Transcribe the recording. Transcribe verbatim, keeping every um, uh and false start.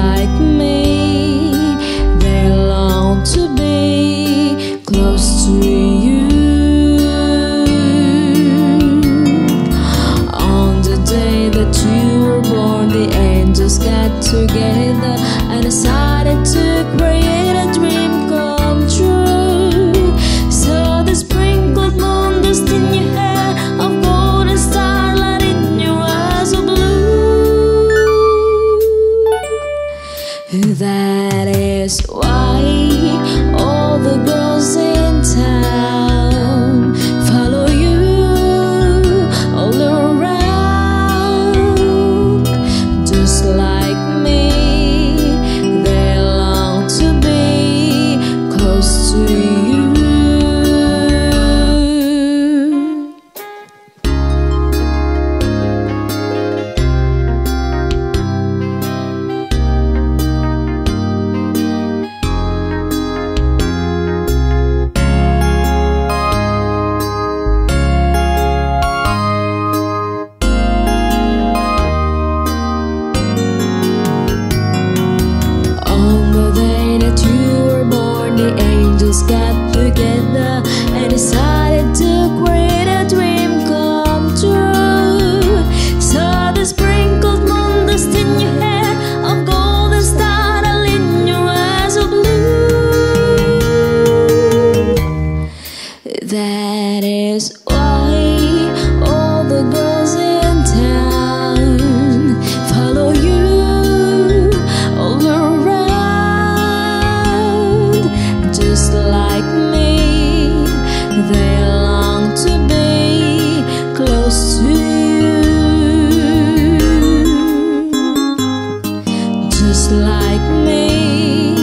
like me, they long to be close to you. On the day that you were born, the angels got together and decided to create a dream come true. So the sprinkled moon dust in your hair of golden starlight in your eyes of blue. That is why all the girls in town follow you all around. Just like me, they long to be close to you. Got together and decided to create a dream come true. So the sprinkled moon dust in your hair of golden starlight in your eyes of blue. That is why all the girls in town follow you all around. Just like me, they long to be close to you. Just like me,